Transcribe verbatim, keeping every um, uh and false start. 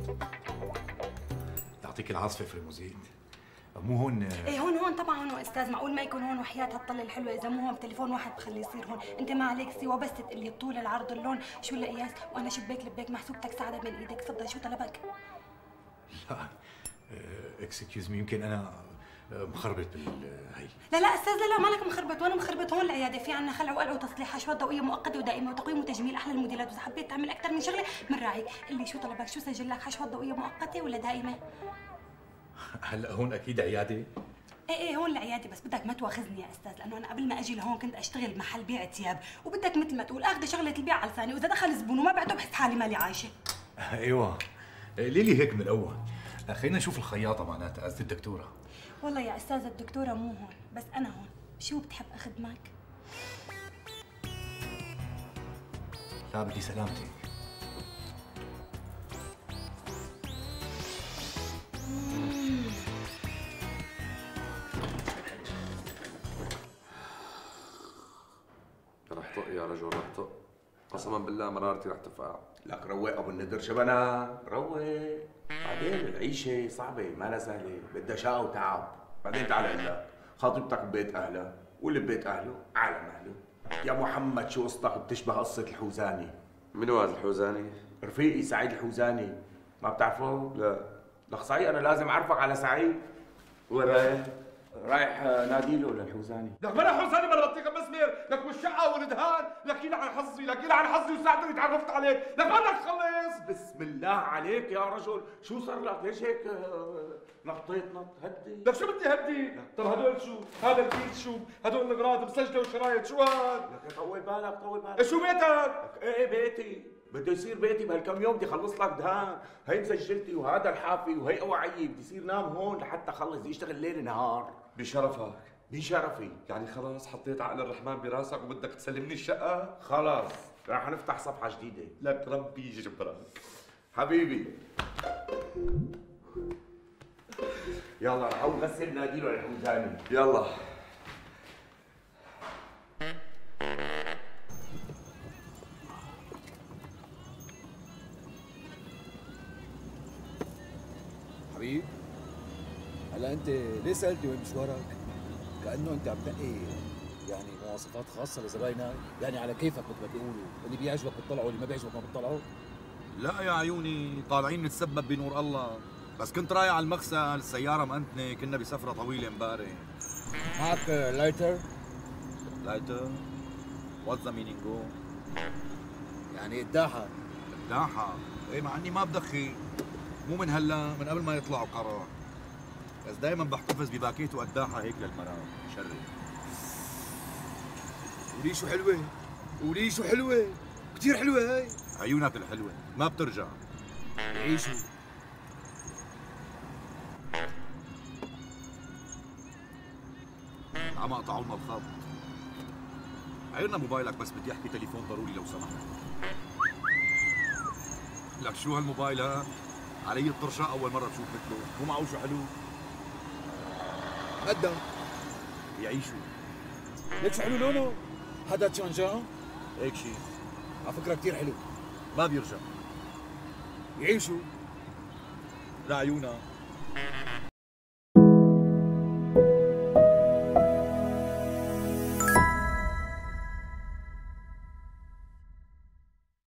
يعطيك العافيه فريموزين. مو هون؟ ايه هون هون طبعا هون استاذ، معقول ما يكون هون وحياة هالطلة الحلوة، اذا مو هون بتليفون واحد بخليه يصير هون، انت ما عليك سوى بس تقلي الطول العرض اللون شو القياس، وانا شباك لباك محسوبتك سعدة بين ايدك، تفضل شو طلبك؟ لا اكسكيوز مي، يمكن انا مخربط بالهي. لا لا استاذ، لا لا مالك مخربط، وانا مخربط. هون العياده في عنا خلع وقلع وتصليح اشواط ضوئيه مؤقته ودائمه وتقويم وتجميل احلى الموديلات، واذا حبيت تعمل اكثر من شغله بنراعيك. قل لي شو طلبك، شو سجل لك، حشوات ضوئيه مؤقته ولا دائمه؟ هلا هون اكيد عياده؟ ايه ايه هون العياده، بس بدك ما تواخذني يا استاذ، لانه انا قبل ما اجي لهون كنت اشتغل بمحل بيع ثياب، وبدك مثل ما تقول اخذ شغله البيع على لساني، واذا دخل زبون وما بعته بحس حالي مالي عايشه. ايوه ليلي هيك من الاول. خلينا نشوف الخياطه معناتها، قصدي الدكتوره. والله يا استاذ الدكتوره مو هون، بس انا هون. شو بتحب اخدمك؟ لا بدي سلامتك. رح طق يا رجل، رح طق. قسما بالله مرارتي رح تفقع. لك روق ابو الندر شبنا، روق. بعدين العيشة صعبة ما لها سهلة، بدها شقة وتعب. بعدين تعال هلا، خطيبتك ببيت أهلها، واللي ببيت أهله عالم أهله. يا محمد شو قصتك بتشبه قصة الحوزاني. منو هذا الحوزاني؟ رفيقي سعيد الحوزاني، ما بتعرفه؟ لا. لك صحيح أنا لازم أعرفك على سعيد. وين رايح؟ رايح ناديله للحوزاني. لك بلا حوزاني بلا بطيخه مسمير، لك والشقه والدهان، لك يلعن حظي، لك يلعن حظي وساعدني تعرفت عليك، لك ما بدك تخلص. بسم الله عليك يا رجل، شو صار لك؟ ليش هيك نطيت نط؟ هدي. لك شو بدي هدي؟ طب هدول شو؟ هذا الكيس شو؟ هدول الاغراض مسجله وشرايط شو هاد؟ لك طول بالك طول بالك. شو بيتك؟ لك ايه بيتي، بده يصير بيتي بهالكم يوم، بدي اخلص لك دهان، هي مسجلتي وهذا الحافي وهي اوعيه، بدي يصير نام هون لحتى اخلص، بدي اشتغل ليل نهار. بشرفك. بشرفي. يعني خلاص حطيت عقل الرحمن براسك وبدك تسلمني الشقة؟ خلاص راح نفتح صفحة جديدة. لك ربي يجبرك. حبيبي يلا رح اقوم غسل ناديله للحوزاني. يلا. حبيب هلا انت ليه سالتني وين مشوارك؟ كانه انت عم تنقي يعني مواصفات خاصه لزباينك، يعني على كيفك مثل ما بيقولوا، اللي بيعجبك بتطلعه واللي ما بيعجبك ما بتطلعه. لا يا عيوني، طالعين نتسبب بنور الله، بس كنت رايح على المغسل، السياره مأنتني، كنا بسفره طويله امبارح. معك لايتر؟ لايتر؟ وات ذا مينينج؟ يعني قداحه. قداحه؟ ايه مع اني ما بدخن، مو من هلا، من قبل ما يطلعوا قرار، بس دائما بحتفظ بباكيت وقداحه هيك للمرأة، شري. ولي شو حلوه، ولي شو حلوه، كثير حلوه هاي. عيونك الحلوه ما بترجع. يعيشوا. عم قطعوا لنا الخط. عيرنا موبايلك بس بدي احكي تليفون ضروري لو سمحت. لك شو هالموبايل ها؟ علي الطرشاء اول مره بشوف مثله، مو معه شو حلو؟ قدم يعيشوا. ليك شو حلو لونه؟ هذا تشانجان؟ هيك شيء. على فكره كثير حلو. ما بيرجع. يعيشوا. لعيونك.